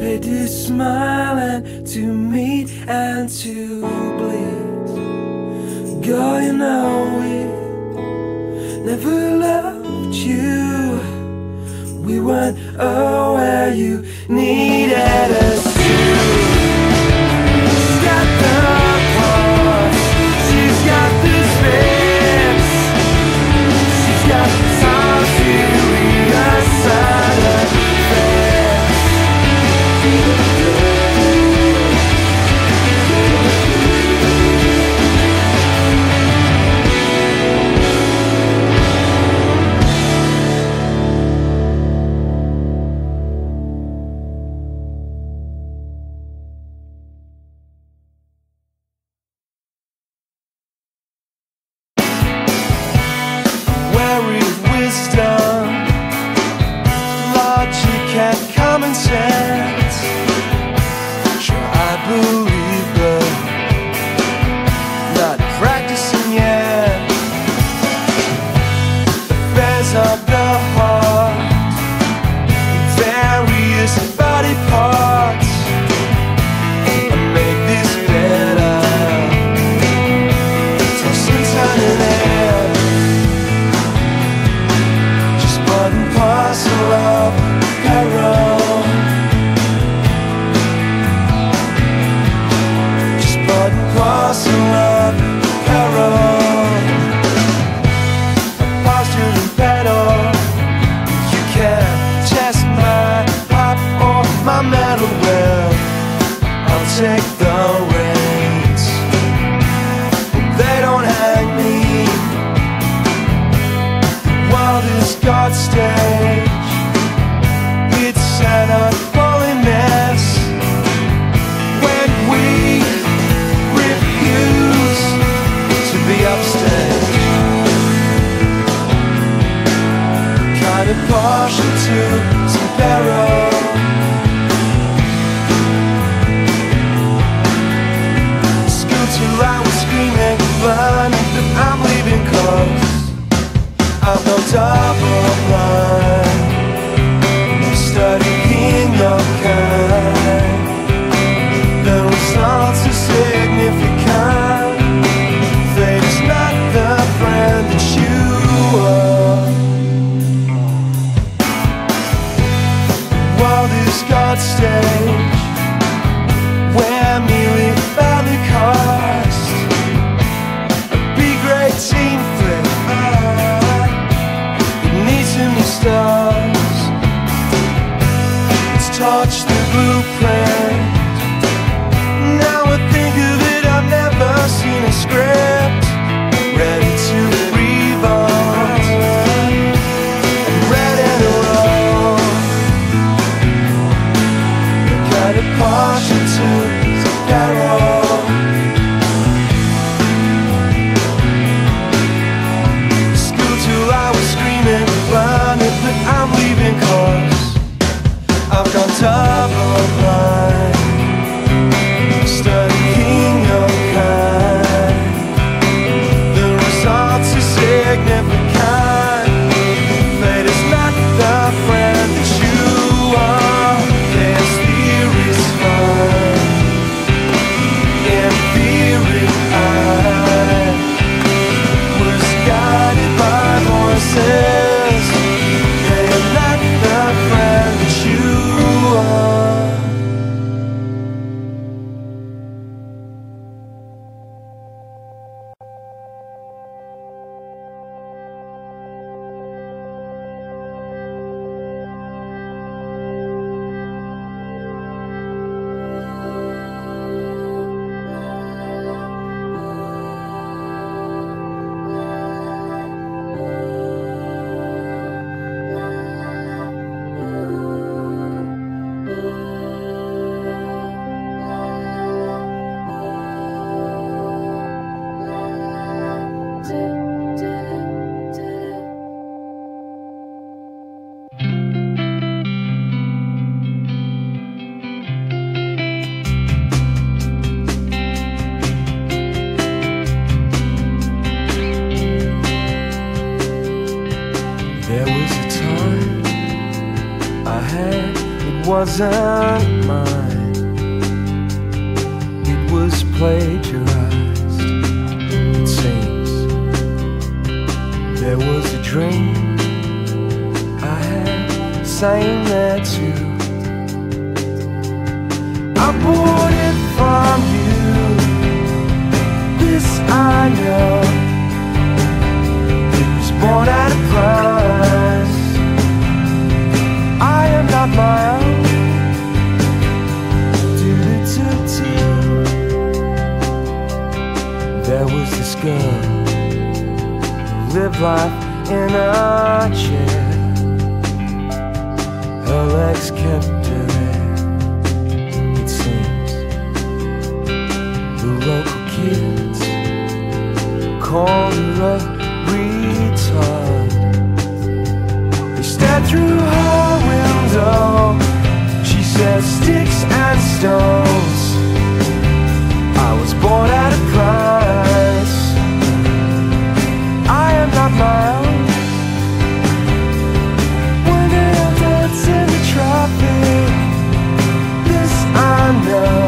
They do smile and to meet and to bleed. Girl, you know we never loved you. We weren't where you needed us to. She's got the pulse, she's got the space, she's got time to reassign her face. Logic and common sense, sure I believe, but not practicing yet. Affairs of the heart, various body parts, and make this better. Tossing, turning it, just part and parcel of peril. Just part and parcel of peril. A posture and pedal. You can't test my pop or my metal. Well, I'll take the reins. They don't hang me. World is God's stage. It's an unholy mess when we refuse to be upstage. Kind of partial to some peril. School too loud was screaming, learning that I'm leaving close. I've no double blind, studying your kind. The results are significant. Fate is not the friend that you are. The world is God's stage, where merely family cost. A B-grade team flip, it needs some new stars. Touch the blueprint. Now I think of it, I've never seen a script ready to revolt. I'm ready to roll. Got a partial to the peril. School till I was screaming, blinded, but I'm leaving cause I've gone double blind, studying your kind. The results are significant. Fate is not the friend that you are. Yes, theory's fun. In theory, I was guided by voices. They are not the friend that you are. wasn't mine. It was plagiarized, it seems. There was a dream I had, saying that too. I bought it from you, this I know. It was bought at a price. I am not my own. There was this girl who lived life in a chair. Her legs kept her there, it seems. The local kids called her a retard. They stared through her window. She said sticks and stones. I was born at a price. I am not my own. When they dance in the traffic, this I know.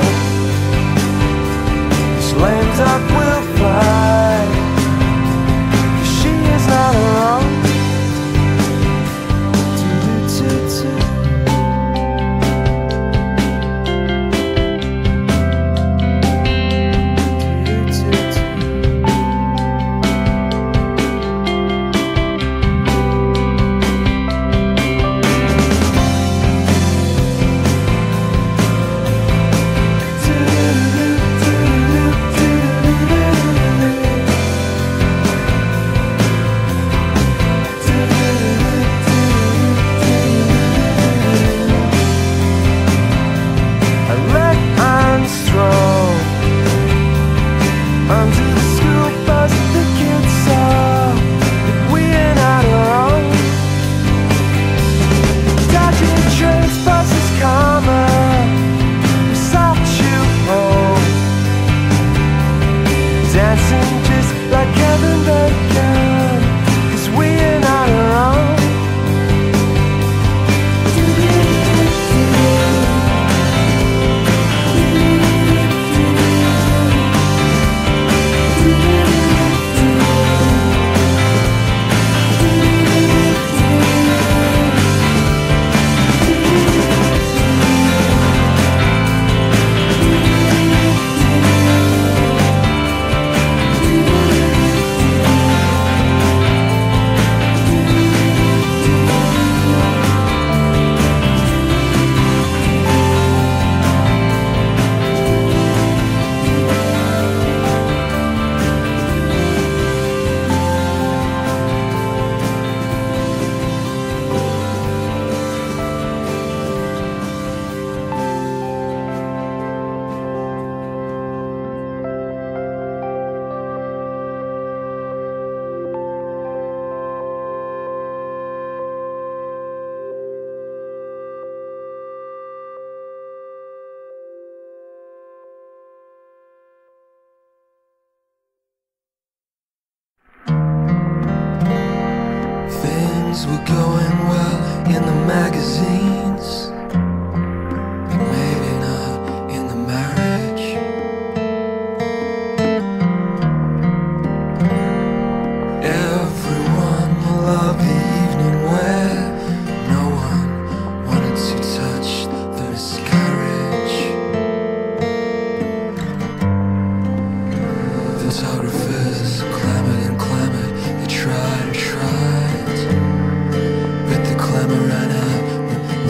This lame duck will fly, 'cause she is not alone. Things were going well in the magazines, but maybe not in the marriage. Everyone loved the evening where no one wanted to touch the miscarriage. Photographers clamored and clamored, they tried and tried, but the glamour ran out when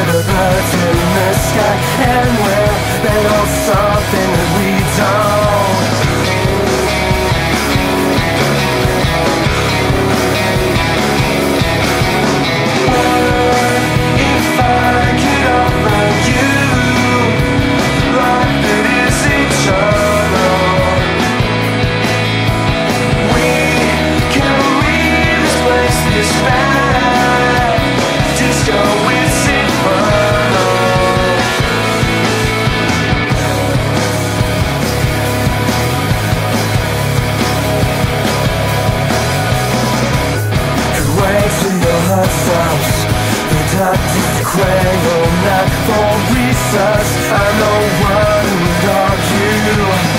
where the birds in the sky, and where they know something that we don't. If I could offer you life that is eternal, we can leave this place, this bad disco with inferno. Who waits in your heart stops? The doctor's cradle, not for research. I know one would argue.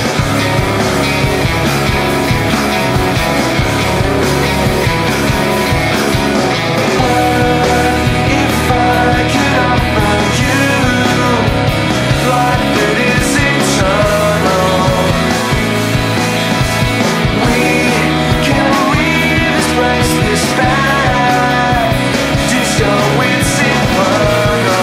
If I could offer you life that is eternal, we can leave this place, this bad disco with inferno.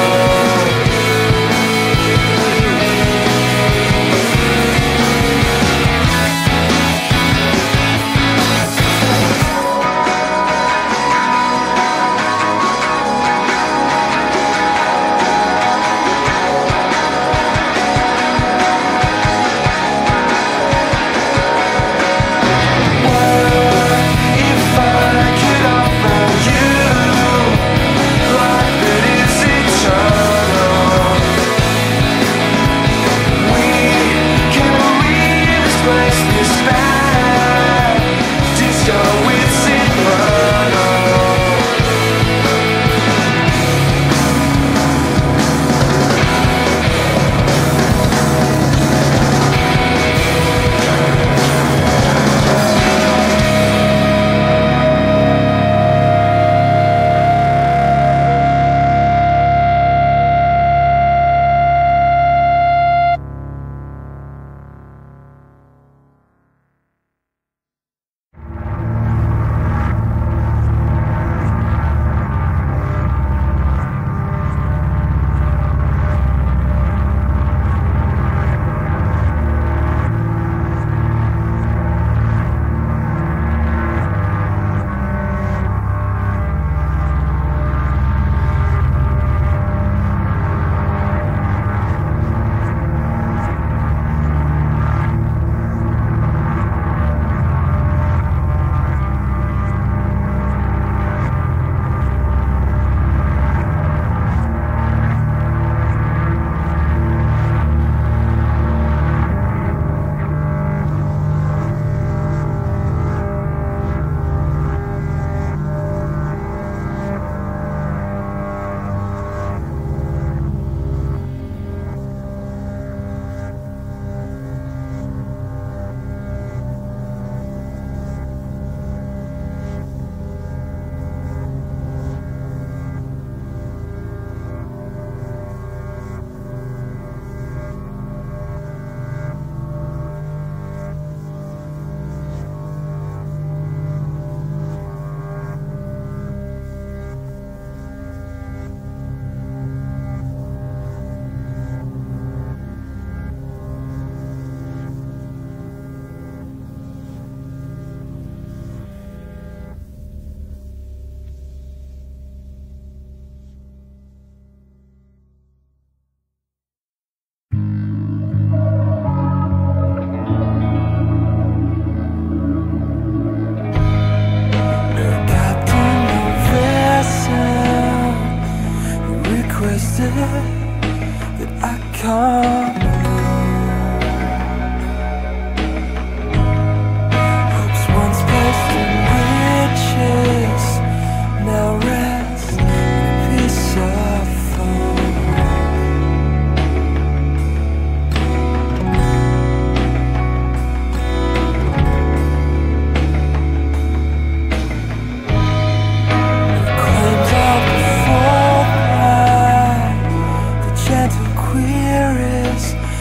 gentle queer is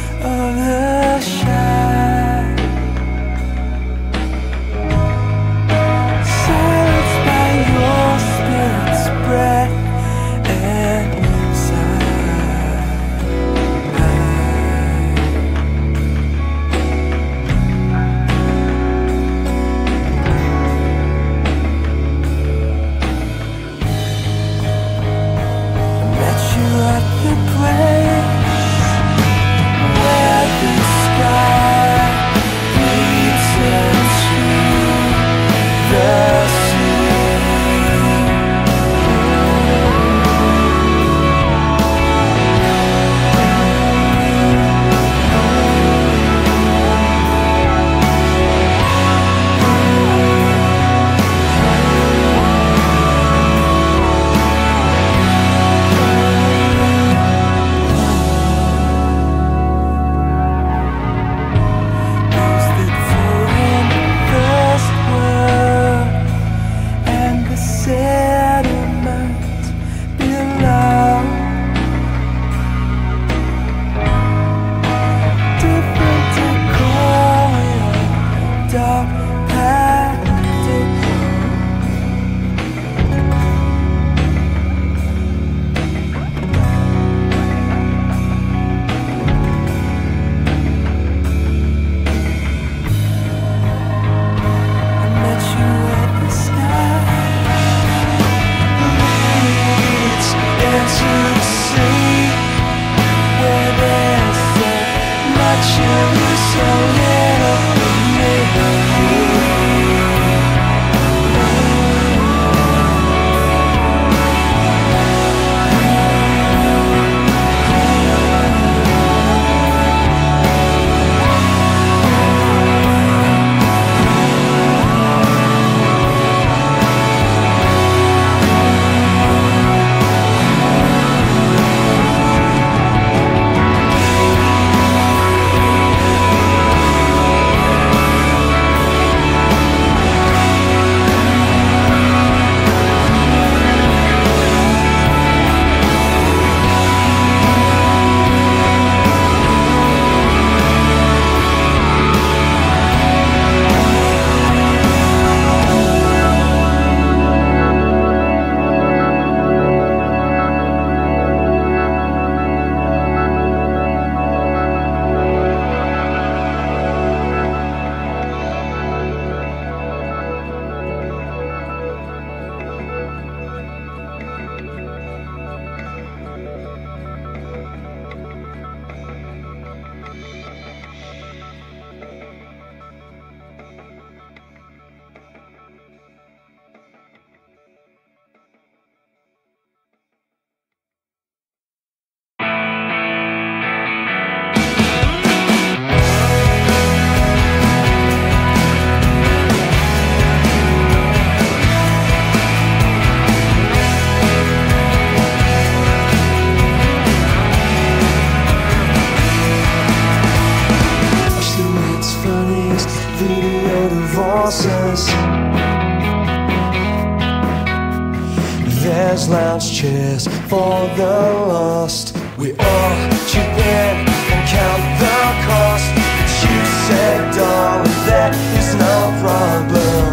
chairs for the lost. We all chip in and count the cost. But you said, darling, that is no problem.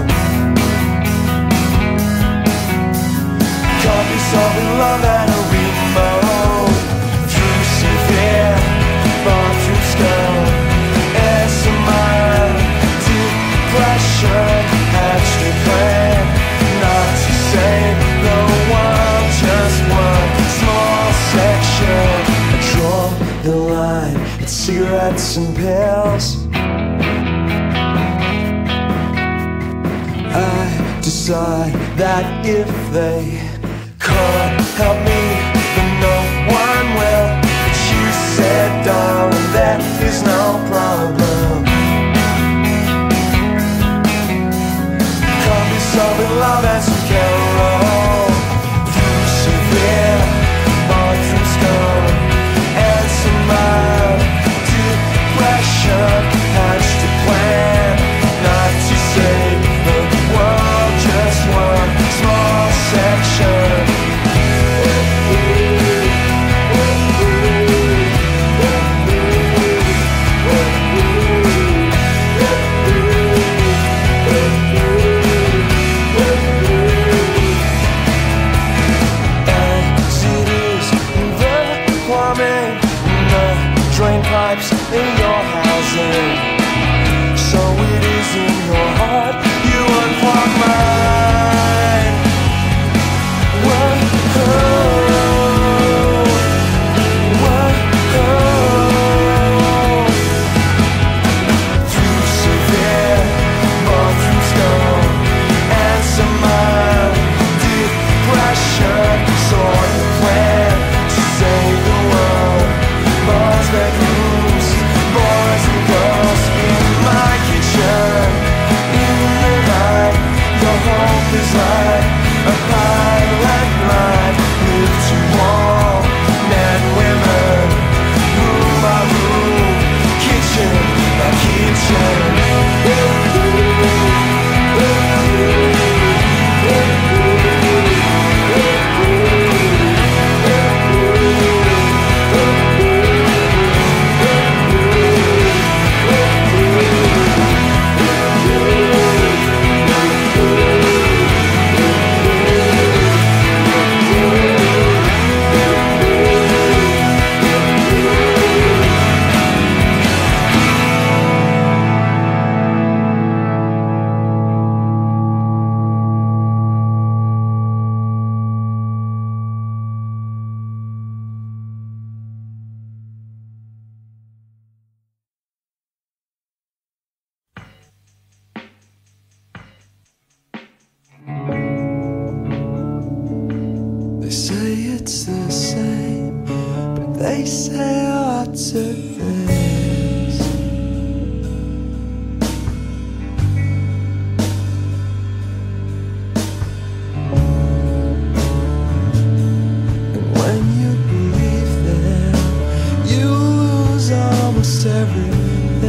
Can't be solving love at a remote. Through severe bathroom skull and some mild depression. Hatched a plan not to save the world, just one small section. I draw the line at cigarettes and pills. I decide that if they can't help me, then no one will. But you said, darling, that is no problem. Can't be solving love as we can roll through severe bathroom skull and some mild depression. Hatched a plan not to save the world, just one small section. Drain pipes in your housing, so it is in your heart. You unclog mine. Through severe bathroom skull and some mild depression. Saw the plan to save the world. Bars, bedrooms, boys and girls in my kitchen. In the night, your hope is like a pilot light. Live to all men, women, room by room, kitchen by kitchen. They say it's the same, but they say lots of things. And when you believe them, you lose almost everything.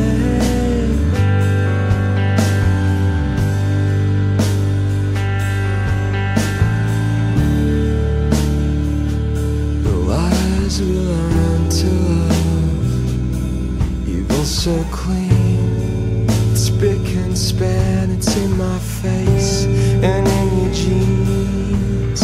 Will I run to love? Evil so clean, it's spick and span. It's in my face and in your jeans.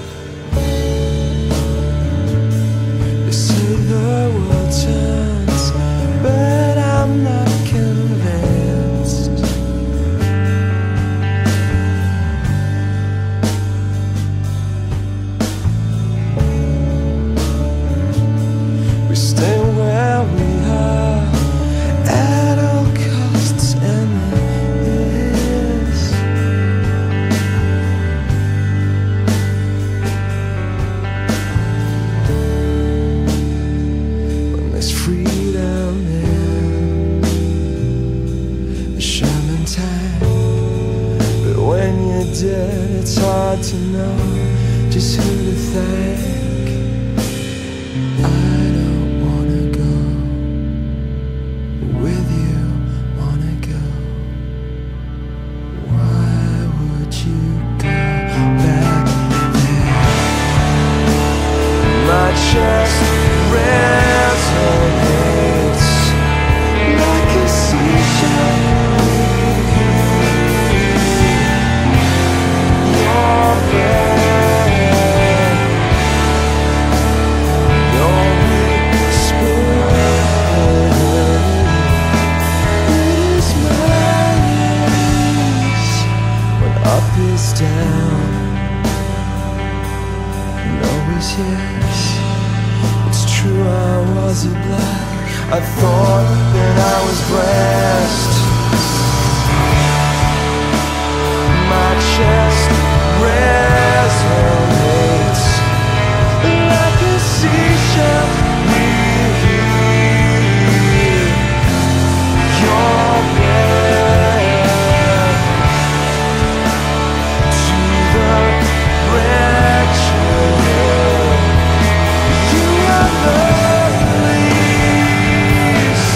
They say the world turns, but I'm not convinced. Stay where we are at all costs, and this when there's freedom in the Sherman time, but when you're dead, it's hard to know just who to thank. eyes are black. I thought that I was blessed. My chest resonates like a seashell. We hear your breath to the wretched. You are the least.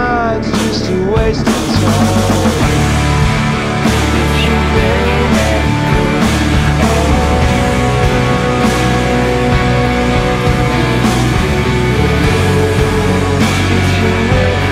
mind's just a waste of time. If you name it good, if you name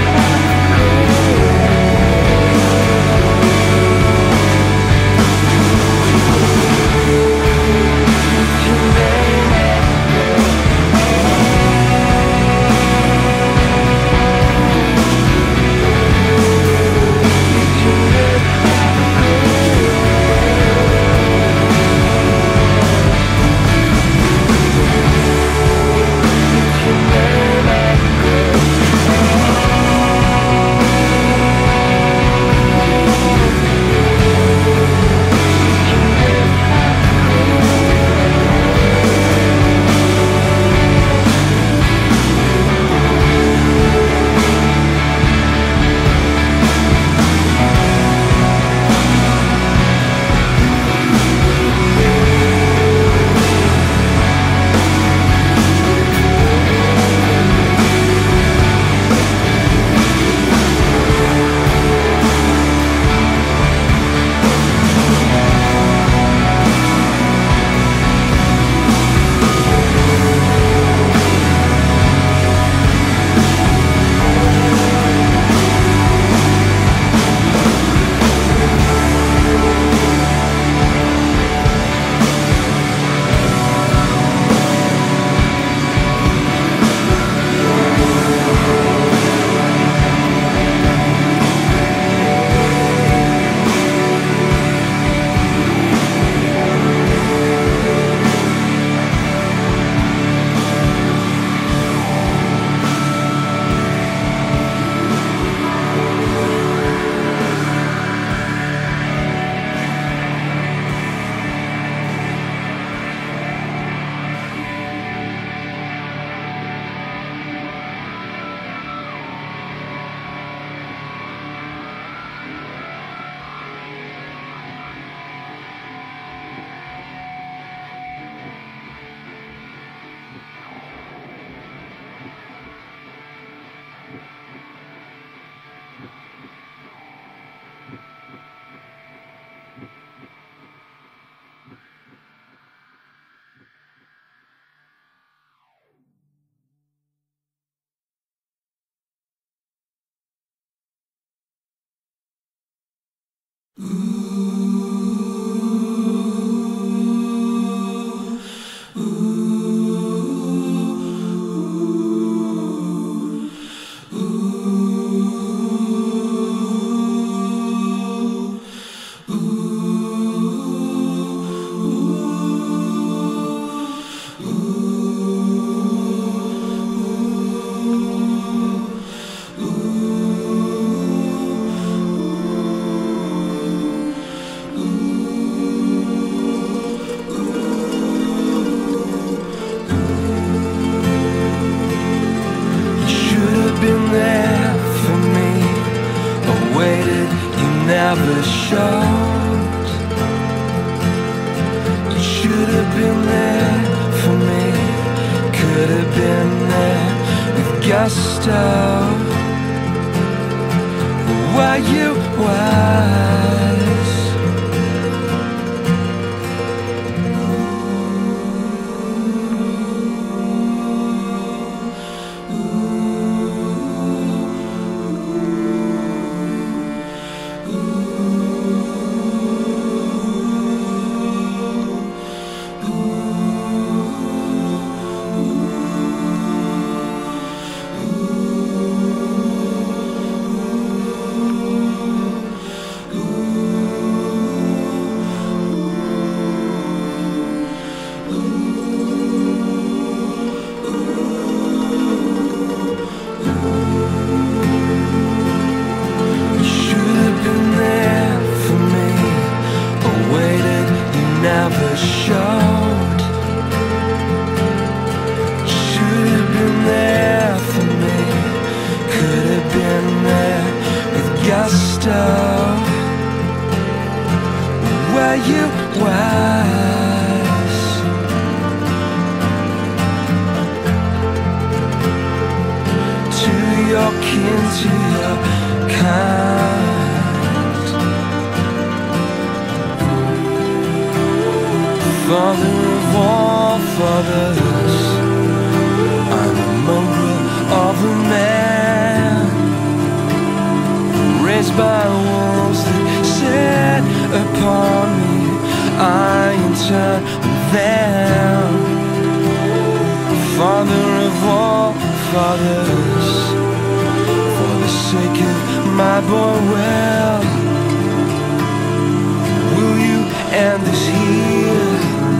never showed. You should have been there for me. Could have been there with gusto. Were you wise? Never showed. Should have been there for me. Could have been there with gusto. Were you wise? To your kin, to your them, Father of all fathers, for the sake of my boy, well, will you end this here,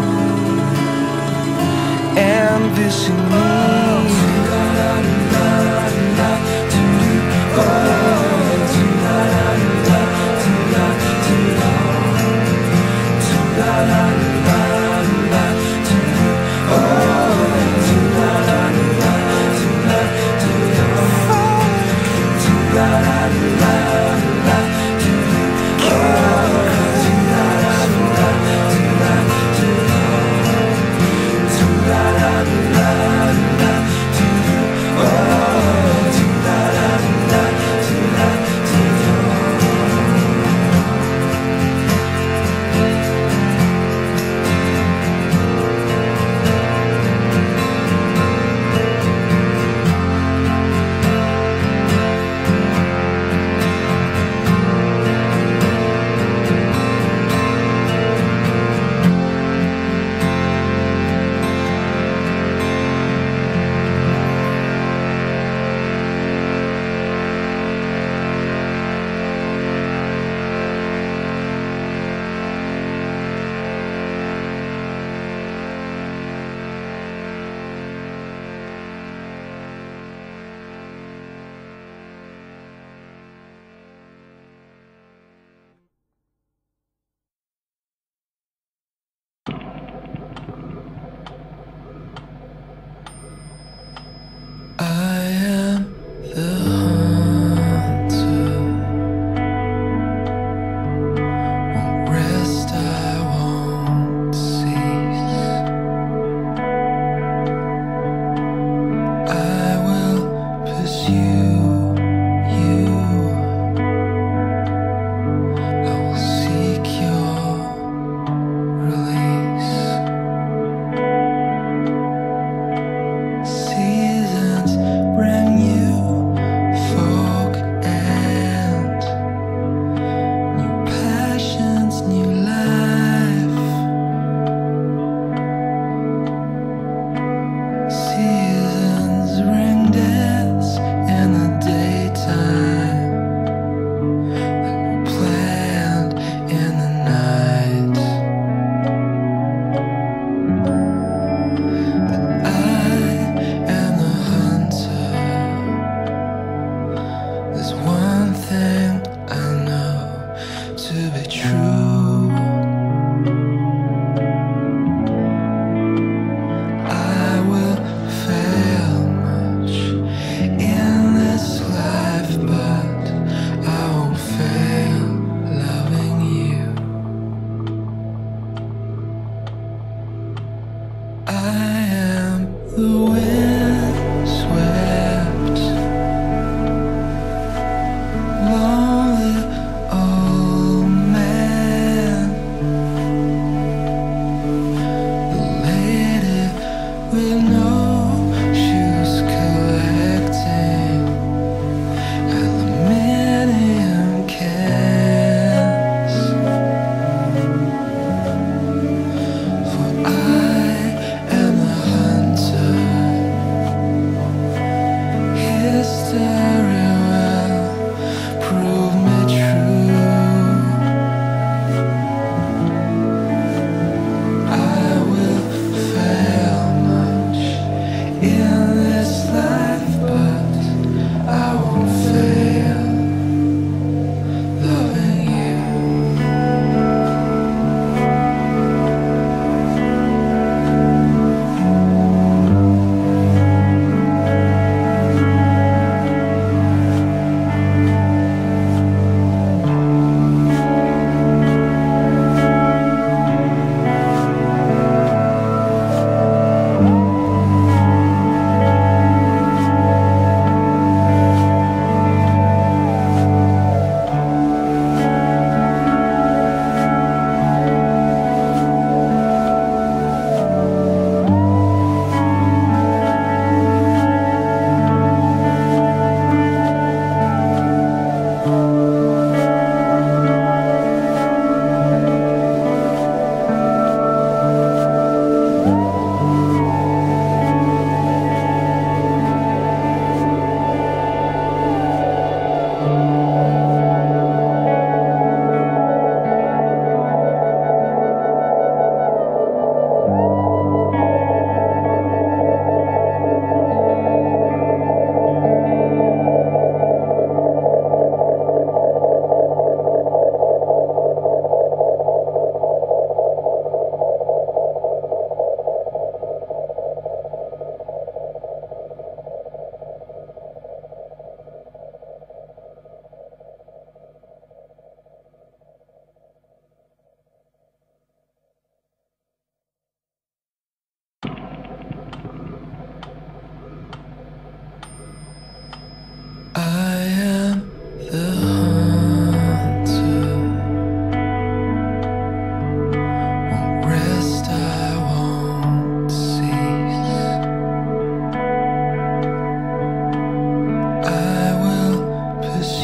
and this in me?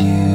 you.